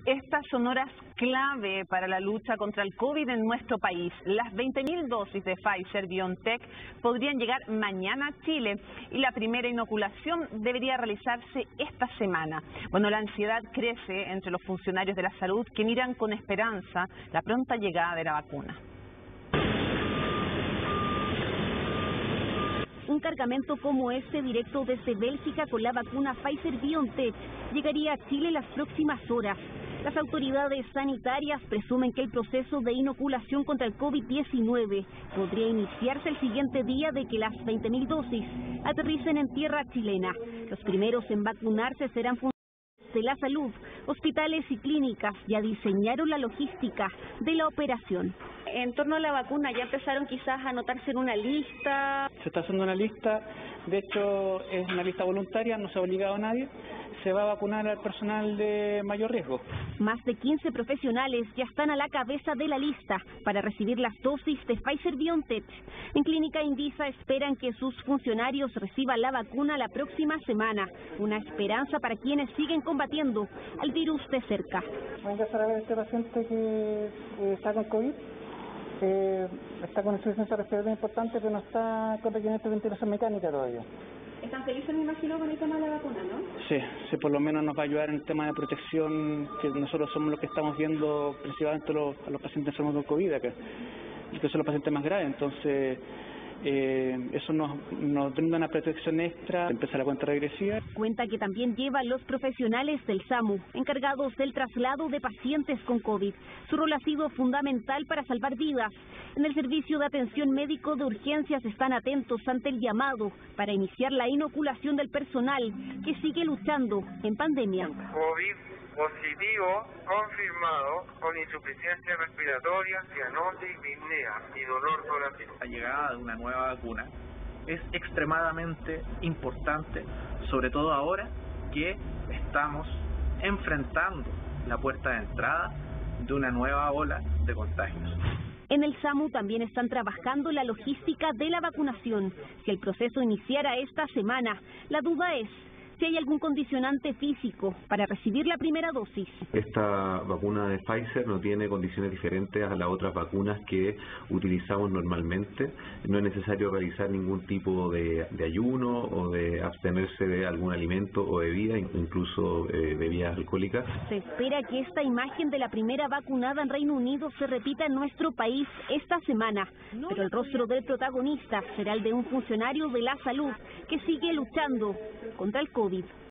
Estas son horas clave para la lucha contra el COVID en nuestro país. Las 20.000 dosis de Pfizer-BioNTech podrían llegar mañana a Chile y la primera inoculación debería realizarse esta semana. Bueno, la ansiedad crece entre los funcionarios de la salud que miran con esperanza la pronta llegada de la vacuna. Un cargamento como este, directo desde Bélgica con la vacuna Pfizer-BioNTech, llegaría a Chile en las próximas horas. Las autoridades sanitarias presumen que el proceso de inoculación contra el COVID-19 podría iniciarse el siguiente día de que las 20.000 dosis aterricen en tierra chilena. Los primeros en vacunarse serán funcionarios de la salud. Hospitales y clínicas ya diseñaron la logística de la operación. En torno a la vacuna, ¿ya empezaron quizás a anotarse en una lista? Se está haciendo una lista, de hecho es una lista voluntaria, no se ha obligado a nadie. Se va a vacunar al personal de mayor riesgo. Más de 15 profesionales ya están a la cabeza de la lista para recibir las dosis de Pfizer-BioNTech. En Clínica Indisa esperan que sus funcionarios reciban la vacuna la próxima semana. Una esperanza para quienes siguen combatiendo al virus de cerca. Venga a ver este paciente que está con COVID. Está con insuficiencia respiratoria importante, pero no está con requerimiento de ventilación mecánica todavía. ¿Están felices, me imagino, con el tema de la vacuna, no? Sí, por lo menos nos va a ayudar en el tema de protección, que nosotros somos los que estamos viendo principalmente a los pacientes enfermos con COVID acá, que son los pacientes más graves, entonces eso nos brinda una protección extra, empieza la cuenta regresiva. Cuenta que también llevan los profesionales del SAMU, encargados del traslado de pacientes con COVID. Su rol ha sido fundamental para salvar vidas. En el servicio de atención médico de urgencias están atentos ante el llamado para iniciar la inoculación del personal que sigue luchando en pandemia. COVID positivo confirmado con insuficiencia respiratoria, cianosis, disnea y dolor torácico. La llegada de una nueva vacuna es extremadamente importante, sobre todo ahora que estamos enfrentando la puerta de entrada de una nueva ola de contagios. En el SAMU también están trabajando la logística de la vacunación. Si el proceso iniciara esta semana, la duda es si hay algún condicionante físico para recibir la primera dosis. Esta vacuna de Pfizer no tiene condiciones diferentes a las otras vacunas que utilizamos normalmente. No es necesario realizar ningún tipo de ayuno o de abstenerse de algún alimento o bebida, incluso bebidas alcohólicas. Se espera que esta imagen de la primera vacunada en Reino Unido se repita en nuestro país esta semana, pero el rostro del protagonista será el de un funcionario de la salud que sigue luchando contra el COVID.